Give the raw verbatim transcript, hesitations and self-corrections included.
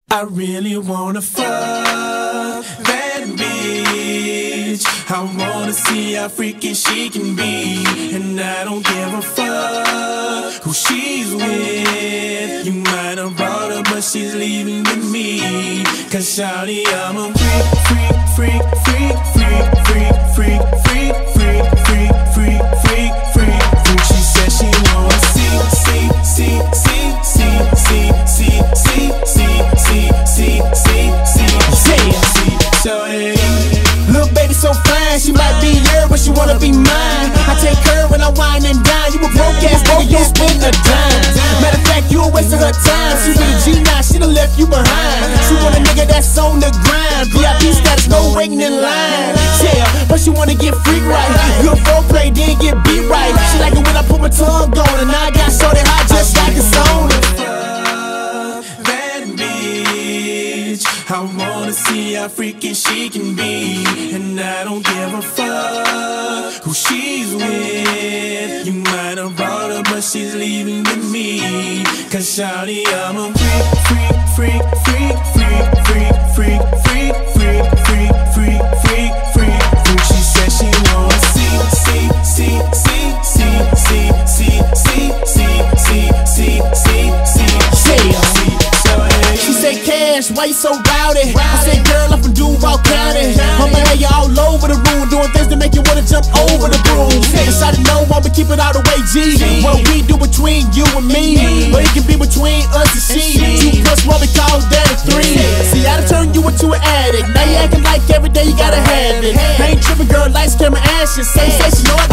I really wanna fuck that bitch. I wanna see how freaky she can be, and I don't give a fuck who she's with. You might have brought her, but she's leaving with me. Cause shawty, I'm a freak, freak, freak, freak, freak, freak, freak, freak, freak, freak, freak, freak, freak. She said she wanna see, see, see, see, see, see, see, see, see, see, see, see, see, see. So hey, little baby so fine, she might be yours, but she wanna be mine. I take her when I wine and dine. You a broke ass nigga, you spend a dime. Matter of fact, you a waste of her time. She with a G nine, she done left you behind. She want a nigga that's on the grind. V I P status, no waiting in line. Yeah, but she wanna get freak right. Good foreplay, then get beat right. She like it when I put my tongue on, and now I got shorty hot just like a sauna. I wanna see how freaky she can be, and I don't give a fuck who she's with. You might have brought her, but she's leaving with me. Cause shawty, I'm a freak, freak, freak, freak, freak, freak, freak, freak, freak, freak, freak, freak, freak. She said she wanna see, see, see, see, see, see, see, see, see, see, see, see, see. She say, Cash, why you so rowdy? I say, girl, I'm from Duval County. I'ma have you all over the room, doing things to make you wanna jump over the broom. Decide to know why we keep it all the way G. What we do between you and me, or it can be between us and she. Two plus what we call that a three. See, I done turned you into an addict. Now you acting like every day you gotta have it. I ain't tripping, girl, lights, camera, action. Say, say, she know I